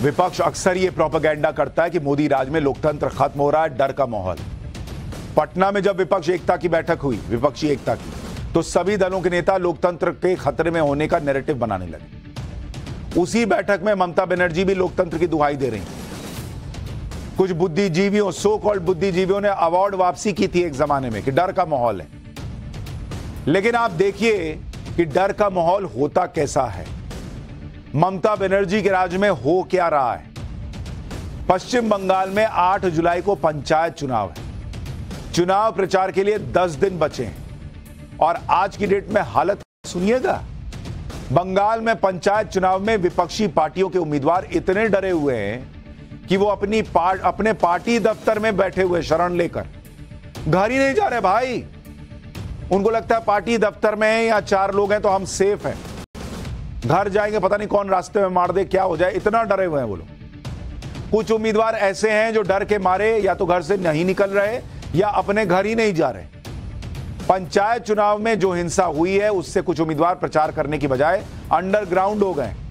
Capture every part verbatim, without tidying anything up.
विपक्ष अक्सर ये प्रोपेगेंडा करता है कि मोदी राज में लोकतंत्र खत्म हो रहा है, डर का माहौल। पटना में जब विपक्ष एकता की बैठक हुई, विपक्षी एकता की, तो सभी दलों के नेता लोकतंत्र के खतरे में होने का नैरेटिव बनाने लगे। उसी बैठक में ममता बनर्जी भी लोकतंत्र की दुहाई दे रही। कुछ बुद्धिजीवियों, सो कॉल्ड बुद्धिजीवियों ने अवार्ड वापसी की थी एक जमाने में कि डर का माहौल है। लेकिन आप देखिए कि डर का माहौल होता कैसा है। ममता बनर्जी के राज में हो क्या रहा है। पश्चिम बंगाल में आठ जुलाई को पंचायत चुनाव है। चुनाव प्रचार के लिए दस दिन बचे हैं और आज की डेट में हालत सुनिएगा। बंगाल में पंचायत चुनाव में विपक्षी पार्टियों के उम्मीदवार इतने डरे हुए हैं कि वो अपनी पार्ट अपने पार्टी दफ्तर में बैठे हुए शरण लेकर घर ही नहीं जा रहे भाई। उनको लगता है पार्टी दफ्तर में है या चार लोग हैं तो हम सेफ हैं, घर जाएंगे पता नहीं कौन रास्ते में मार दे, क्या हो जाए, इतना डरे हुए हैं वो लोग। कुछ उम्मीदवार ऐसे हैं जो डर के मारे या तो घर से नहीं निकल रहे या अपने घर ही नहीं जा रहे। पंचायत चुनाव में जो हिंसा हुई है उससे कुछ उम्मीदवार प्रचार करने की बजाय अंडरग्राउंड हो गए।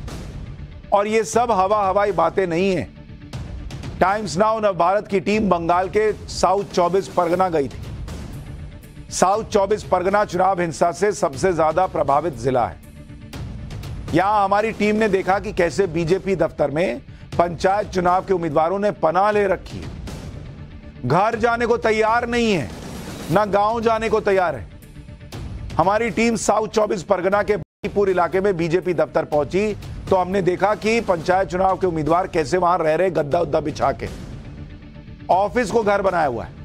और ये सब हवा हवाई बातें नहीं है। टाइम्स नाउ नव भारत की टीम बंगाल के साउथ चौबीस परगना गई थी। साउथ चौबीस परगना चुनाव हिंसा से सबसे ज्यादा प्रभावित जिला है। यहां हमारी टीम ने देखा कि कैसे बीजेपी दफ्तर में पंचायत चुनाव के उम्मीदवारों ने पनाह ले रखी है। घर जाने को तैयार नहीं है, ना गांव जाने को तैयार है। हमारी टीम साउथ चौबीस परगना के बांकीपुर इलाके में बीजेपी दफ्तर पहुंची तो हमने देखा कि पंचायत चुनाव के उम्मीदवार कैसे वहां रह रहे, गद्दा उद्दा बिछा के। ऑफिस को घर बनाया हुआ है,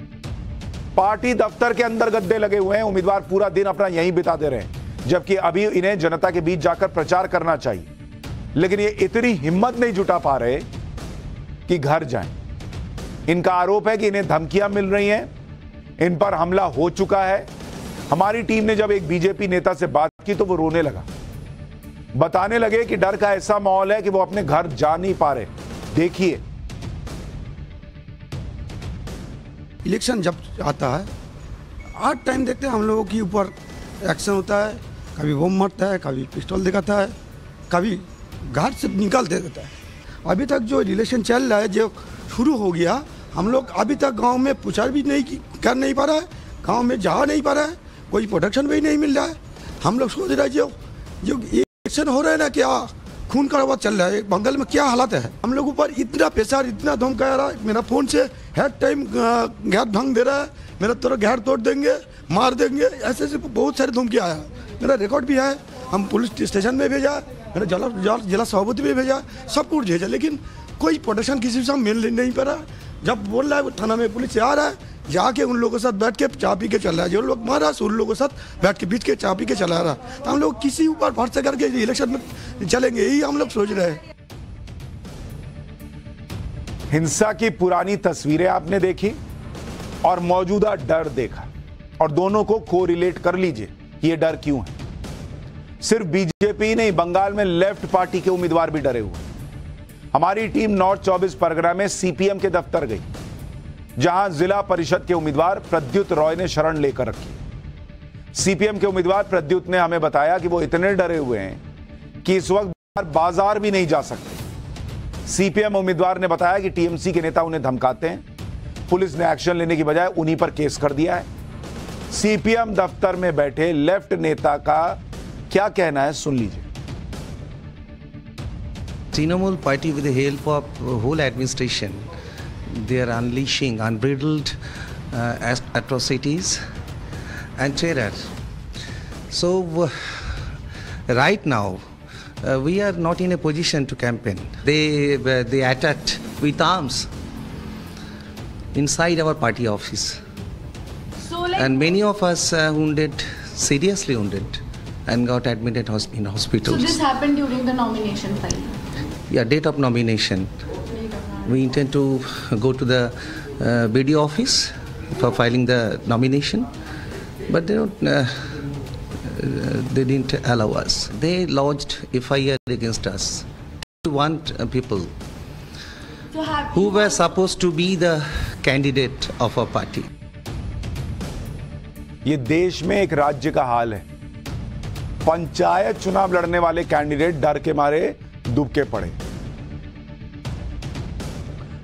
पार्टी दफ्तर के अंदर गद्दे लगे हुए हैं। उम्मीदवार पूरा दिन अपना यहीं बिता दे रहे हैं, जबकि अभी इन्हें जनता के बीच जाकर प्रचार करना चाहिए। लेकिन ये इतनी हिम्मत नहीं जुटा पा रहे कि घर जाएं। इनका आरोप है कि इन्हें धमकियां मिल रही हैं, इन पर हमला हो चुका है। हमारी टीम ने जब एक बीजेपी नेता से बात की तो वो रोने लगा, बताने लगे कि डर का ऐसा माहौल है कि वो अपने घर जा नहीं पा रहे। देखिए, इलेक्शन जब आता है हर टाइम देखते हैं हम लोगों के ऊपर एक्शन होता है। कभी बम मारता है, कभी पिस्टल दिखाता है, कभी घर से निकाल दे देता है। अभी तक जो रिलेशन चल रहा है, जो शुरू हो गया, हम लोग अभी तक गांव में प्रचार भी नहीं कर नहीं पा रहा है, गांव में जा नहीं पा रहा है, कोई प्रोटेक्शन भी नहीं मिल रहा है। हम लोग सोच रहे हैं जो जो इलेक्शन हो रहा है ना, क्या खून का आवाज चल रहा है बंगाल में, क्या हालत है। हम लोग ऊपर इतना प्रेशर, इतना धमका रहा है। मेरा फोन से हर टाइम घर भंग दे रहा है, मेरा तोरा घर तोड़ देंगे, मार देंगे, ऐसे ऐसे बहुत सारे धमकी आया। मेरा रिकॉर्ड भी है, हम पुलिस स्टेशन में भेजा, मैंने जिला जिला सभापति में भेजा, सब कुछ भेजा, लेकिन कोई प्रोटेक्शन किसी से मिल नहीं पा रहा। जब बोल रहा है थाना में पुलिस से आ रहा है, जाके उन लोगों के साथ बैठ के चाय पी के चल रहा है। जो लोग मारा उन लोगों के साथ बैठ के बीच के चाय पी के चला रहा। तो हम लोग किसी ऊपर भरोसा करके इलेक्शन में चलेंगे, यही हम लोग सोच रहे हैं। हिंसा की पुरानी तस्वीरें आपने देखी और मौजूदा डर देखा, और दोनों को कोरिलेट कर लीजिए कि ये डर क्यों है। सिर्फ बीजेपी नहीं, बंगाल में लेफ्ट पार्टी के उम्मीदवार भी डरे हुए। हमारी टीम नॉर्थ चौबीस परगना में सीपीएम के दफ्तर गई, जहां जिला परिषद के उम्मीदवार प्रद्युत रॉय ने शरण लेकर रखी। सीपीएम के उम्मीदवार प्रद्युत ने हमें बताया कि वो इतने डरे हुए हैं कि इस वक्त बाजार भी नहीं जा सकते। सीपीएम उम्मीदवार ने बताया कि टीएमसी के नेता उन्हें धमकाते हैं, पुलिस ने एक्शन लेने की बजाय उन्हीं पर केस कर दिया है। सीपीएम दफ्तर में बैठे लेफ्ट नेता का क्या कहना है, सुन लीजिए। Trinamool party, with the help of whole administration, they are unleashing unbridled uh, atrocities and terror. So uh, right now uh, we are not in a position to campaign. They uh, they attacked with arms inside our party office, so, like, and many of us uh, wounded, seriously wounded, and got admitted in hospitals. So this happened during the nomination filing? Yeah, date of nomination. We intend to go to the uh, B D O office for filing the nomination, but they don't. Uh, they didn't allow us. They lodged F I R against us to want uh, people so who were supposed to be the candidate of our party. ये देश में एक राज्य का हाल है। पंचायत चुनाव लड़ने वाले कैंडिडेट डर के मारे दुबके पड़े।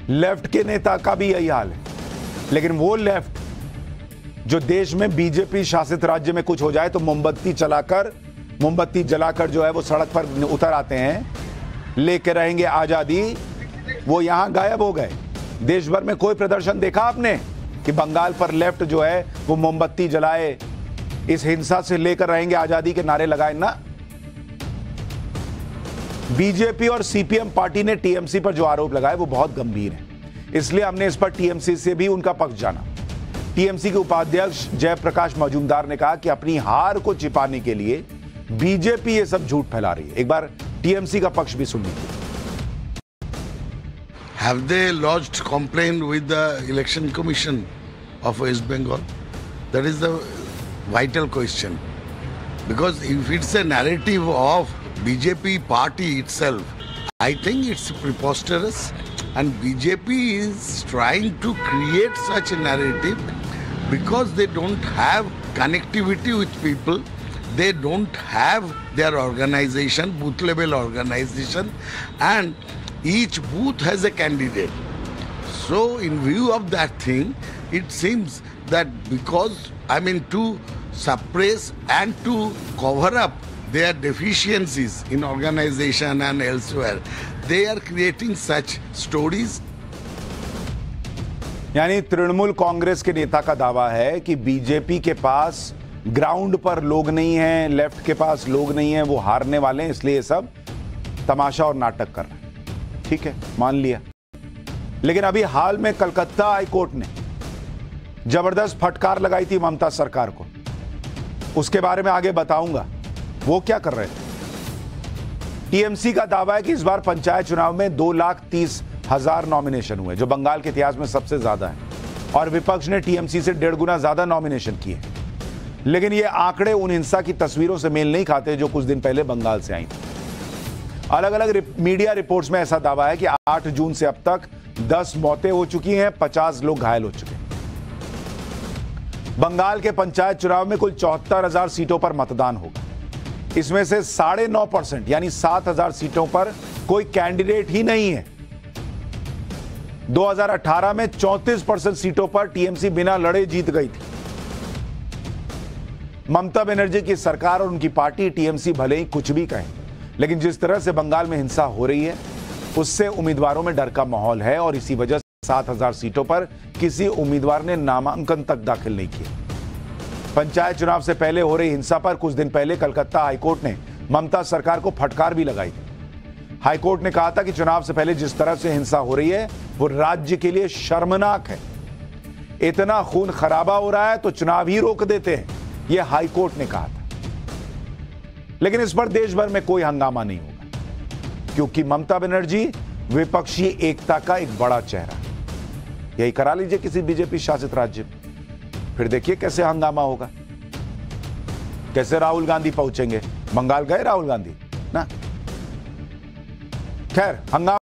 लेफ्ट के नेता का भी यही हाल है। लेकिन वो लेफ्ट जो देश में बीजेपी शासित राज्य में कुछ हो जाए तो मोमबत्ती चलाकर मोमबत्ती जलाकर जो है वो सड़क पर उतर आते हैं, लेके रहेंगे आजादी, वो यहां गायब हो गए। देश भर में कोई प्रदर्शन देखा आपने कि बंगाल पर लेफ्ट जो है वो मोमबत्ती जलाए, इस हिंसा से लेकर रहेंगे आजादी के नारे लगाए ना। बीजेपी और सीपीएम पार्टी ने टीएमसी पर जो आरोप लगाए वो बहुत गंभीर है, इसलिए हमने इस पर टीएमसी से भी उनका पक्ष जाना। टीएमसी के उपाध्यक्ष जयप्रकाश मजूमदार ने कहा कि अपनी हार को छिपाने के लिए बीजेपी ये सब झूठ फैला रही है। एक बार टीएमसी का पक्ष भी सुन लीजिए। Have they lodged complaint with the Election Commission of West Bengal? That is the vital question. Because if it's a narrative of B J P party itself, I think it's preposterous, and B J P is trying to create such a narrative because they don't have connectivity with people. They don't have their organization, booth level organization, and each booth has a candidate. So in view of that thing, it seems that because, I mean, to suppress and to cover up their deficiencies in organization and elsewhere, they are creating such stories. यानी तृणमूल कांग्रेस के नेता का दावा है कि BJP के पास ground पर लोग नहीं हैं, लेफ्ट के पास लोग नहीं हैं, वो हारने वाले हैं, इसलिए सब तमाशा और नाटक कर रहे हैं। ठीक है, मान लिया। लेकिन अभी हाल में कलकत्ता हाईकोर्ट ने जबरदस्त फटकार लगाई थी ममता सरकार को, उसके बारे में आगे बताऊंगा वो क्या कर रहे थे। टीएमसी का दावा है कि इस बार पंचायत चुनाव में दो लाख तीस हजार नॉमिनेशन हुए, जो बंगाल के इतिहास में सबसे ज्यादा है, और विपक्ष ने टीएमसी से डेढ़ गुना ज्यादा नॉमिनेशन किए। लेकिन ये आंकड़े उन हिंसा की तस्वीरों से मेल नहीं खाते जो कुछ दिन पहले बंगाल से आई थी। अलग अलग रिप, मीडिया रिपोर्ट्स में ऐसा दावा है कि आठ जून से अब तक दस मौतें हो चुकी हैं, पचास लोग घायल हो चुके हैं। बंगाल के पंचायत चुनाव में कुल चौहत्तर हजार सीटों पर मतदान होगा। इसमें से साढ़े नौ परसेंट यानी सात हजार सीटों पर कोई कैंडिडेट ही नहीं है। दो हजार अठारह में चौंतीस परसेंट सीटों पर टीएमसी बिना लड़े जीत गई थी। ममता बनर्जी की सरकार और उनकी पार्टी टीएमसी भले ही कुछ भी कहें, लेकिन जिस तरह से बंगाल में हिंसा हो रही है उससे उम्मीदवारों में डर का माहौल है, और इसी वजह से सात हजार सीटों पर किसी उम्मीदवार ने नामांकन तक दाखिल नहीं किया। पंचायत चुनाव से पहले हो रही हिंसा पर कुछ दिन पहले कलकत्ता हाईकोर्ट ने ममता सरकार को फटकार भी लगाई थी। हाईकोर्ट ने कहा था कि चुनाव से पहले जिस तरह से हिंसा हो रही है वो राज्य के लिए शर्मनाक है। इतना खून खराबा हो रहा है तो चुनाव ही रोक देते हैं, यह हाईकोर्ट ने कहा था। लेकिन इस पर देश भर में कोई हंगामा नहीं होगा, क्योंकि ममता बनर्जी विपक्षी एकता का एक बड़ा चेहरा है। यही करा लीजिए किसी बीजेपी शासित राज्य में, फिर देखिए कैसे हंगामा होगा, कैसे राहुल गांधी पहुंचेंगे। बंगाल गए राहुल गांधी ना, खैर हंगामा